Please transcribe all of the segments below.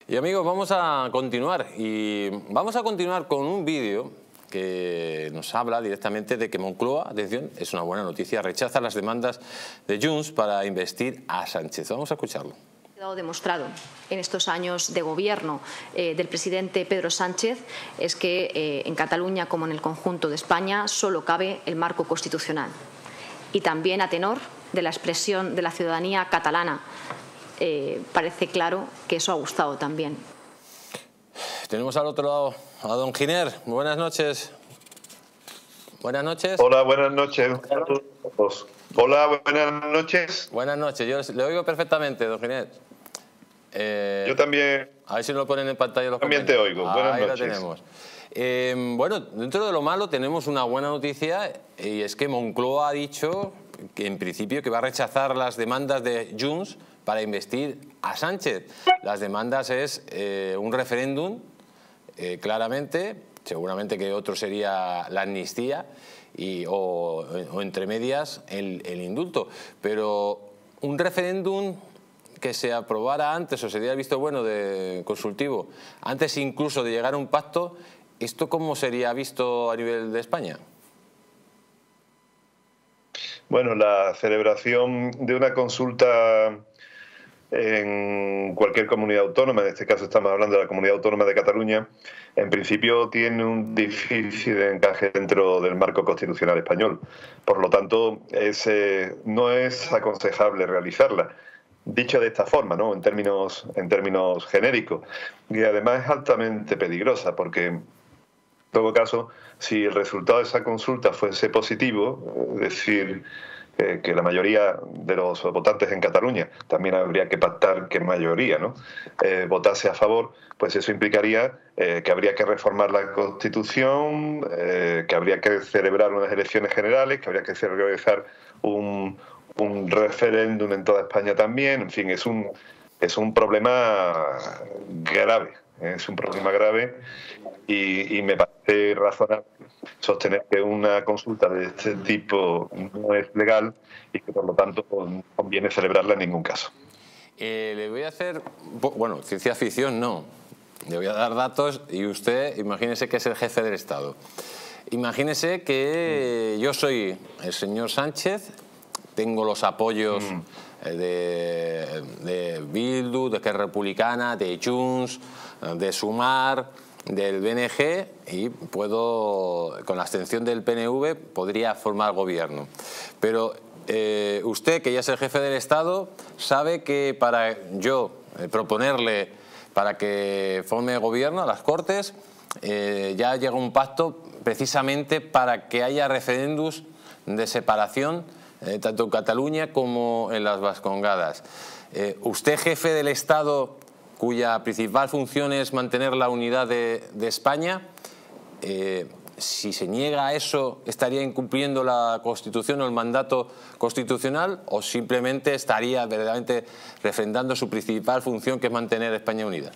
Y amigos, vamos a continuar con un vídeo que nos habla directamente de que Moncloa, atención, es una buena noticia, rechaza las demandas de Junts para investir a Sánchez. Vamos a escucharlo. Ha quedado demostrado en estos años de gobierno del presidente Pedro Sánchez es que en Cataluña, como en el conjunto de España, solo cabe el marco constitucional. Y también a tenor de la expresión de la ciudadanía catalana, parece claro que eso ha gustado también. Tenemos al otro lado a don Giner. Buenas noches. Buenas noches. Hola, buenas noches a todos. Hola, buenas noches. Buenas noches. Yo le oigo perfectamente, don Giner. Yo también. A ver si lo ponen en pantalla los También te oigo. Buenas Ahí noches. la tenemos. Bueno, dentro de lo malo tenemos una buena noticia, y es que Moncloa ha dicho que en principio que va a rechazar las demandas de Junts para investir a Sánchez. Las demandas es un referéndum, claramente, seguramente que otro sería la amnistía o entre medias el indulto, pero un referéndum que se aprobara antes o se diera visto bueno de consultivo, antes incluso de llegar a un pacto, ¿esto cómo sería visto a nivel de España? Bueno, la celebración de una consulta en cualquier comunidad autónoma, en este caso estamos hablando de la Comunidad Autónoma de Cataluña, en principio tiene un difícil encaje dentro del marco constitucional español. Por lo tanto, no es aconsejable realizarla. Dicho de esta forma, ¿no? en términos genéricos. Y además es altamente peligrosa porque, en todo caso, si el resultado de esa consulta fuese positivo, es decir, que la mayoría de los votantes en Cataluña, también habría que pactar que mayoría, ¿no? Votase a favor, pues eso implicaría que habría que reformar la Constitución, que habría que celebrar unas elecciones generales, que habría que realizar un referéndum en toda España también. En fin, es un problema grave. Es un problema grave y me parece razonable sostener que una consulta de este tipo no es legal y que por lo tanto no conviene celebrarla en ningún caso. Le voy a hacer, bueno, ciencia ficción no, le voy a dar datos y usted imagínese que es el jefe del Estado. Imagínese que yo soy el señor Sánchez, tengo los apoyos de Bildu, de Esquerra Republicana, de Junts, de Sumar, del BNG, y puedo, con la abstención del PNV, podría formar gobierno. Pero usted, que ya es el jefe del Estado, sabe que para yo proponerle para que forme gobierno a las Cortes, ya llega un pacto precisamente para que haya referéndums de separación tanto en Cataluña como en las Vascongadas. Usted, jefe del Estado, cuya principal función es mantener la unidad de España, si se niega a eso, ¿estaría incumpliendo la Constitución o el mandato constitucional, o simplemente estaría verdaderamente refrendando su principal función, que es mantener España unida?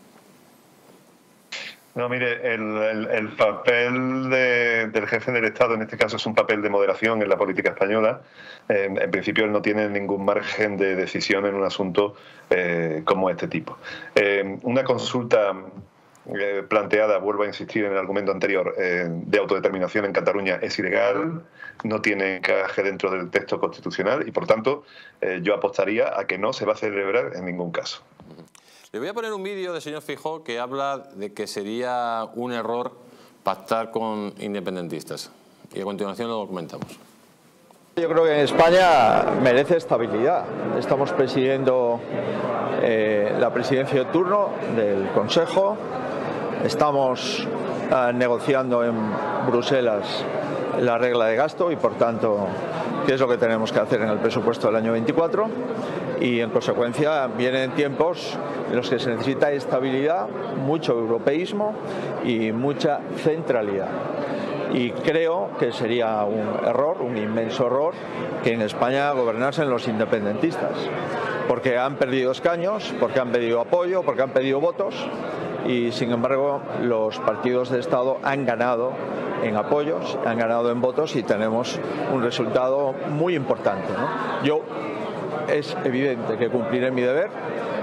No, mire, el papel del jefe del Estado en este caso es un papel de moderación en la política española. En principio él no tiene ningún margen de decisión en un asunto como este tipo. Una consulta planteada, vuelvo a insistir en el argumento anterior, de autodeterminación en Cataluña es ilegal, no tiene encaje dentro del texto constitucional y por tanto yo apostaría a que no se va a celebrar en ningún caso. Le voy a poner un vídeo del señor Feijóo que habla de que sería un error pactar con independentistas. Y a continuación lo comentamos. Yo creo que en España merece estabilidad. Estamos presidiendo la presidencia de turno del Consejo. Estamos negociando en Bruselas la regla de gasto y, por tanto, qué es lo que tenemos que hacer en el presupuesto del año 24. Y, en consecuencia, vienen tiempos en los que se necesita estabilidad, mucho europeísmo y mucha centralidad. Y creo que sería un error, un inmenso error, que en España gobernasen los independentistas, porque han perdido escaños, porque han pedido apoyo, porque han pedido votos, y sin embargo los partidos de Estado han ganado en apoyos, han ganado en votos y tenemos un resultado muy importante, ¿no? Es evidente que cumpliré mi deber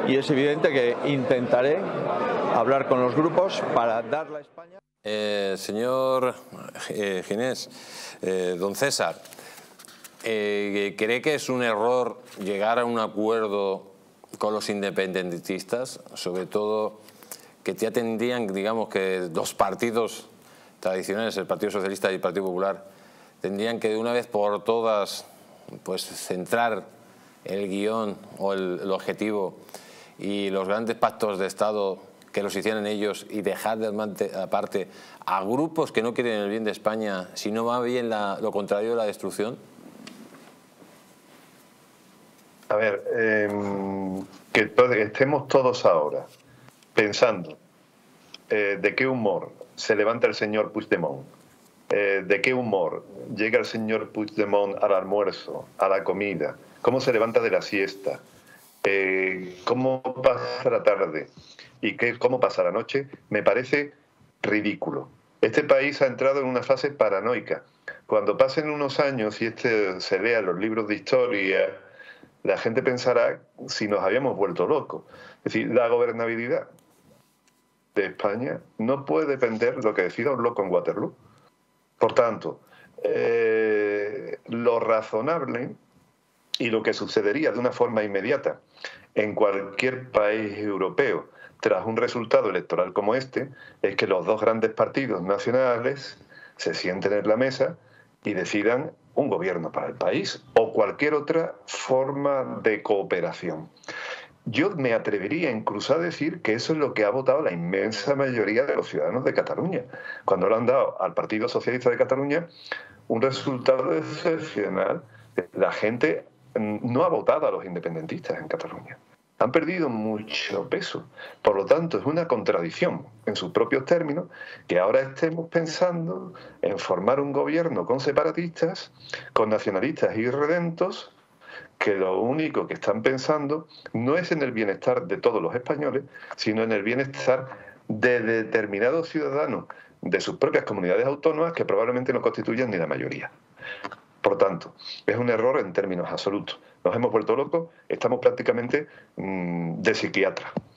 y es evidente que intentaré hablar con los grupos para darle a España... Señor Ginés, don César, ¿cree que es un error llegar a un acuerdo con los independentistas? Sobre todo que ya tendrían, digamos, que dos partidos tradicionales, el Partido Socialista y el Partido Popular, tendrían que de una vez por todas pues centrar el guión o el objetivo, y los grandes pactos de Estado que los hicieran ellos, y dejar aparte a grupos que no quieren el bien de España, sino más bien lo contrario de la destrucción? A ver, que estemos todos ahora pensando de qué humor se levanta el señor Puigdemont, de qué humor llega el señor Puigdemont al almuerzo, a la comida, cómo se levanta de la siesta, cómo pasa la tarde y cómo pasa la noche, me parece ridículo. Este país ha entrado en una fase paranoica. Cuando pasen unos años y se lea los libros de historia, la gente pensará si nos habíamos vuelto locos. Es decir, la gobernabilidad de España no puede depender de lo que decida un loco en Waterloo. Por tanto, lo razonable y lo que sucedería de una forma inmediata en cualquier país europeo tras un resultado electoral como este es que los dos grandes partidos nacionales se sienten en la mesa y decidan un gobierno para el país o cualquier otra forma de cooperación. Yo me atrevería incluso a decir que eso es lo que ha votado la inmensa mayoría de los ciudadanos de Cataluña, cuando le han dado al Partido Socialista de Cataluña un resultado excepcional. La gente no ha votado a los independentistas en Cataluña. Han perdido mucho peso. Por lo tanto, es una contradicción en sus propios términos que ahora estemos pensando en formar un gobierno con separatistas, con nacionalistas irredentos, que lo único que están pensando no es en el bienestar de todos los españoles, sino en el bienestar de determinados ciudadanos de sus propias comunidades autónomas que probablemente no constituyan ni la mayoría. Por tanto, es un error en términos absolutos. Nos hemos vuelto locos, estamos prácticamente de psiquiatra.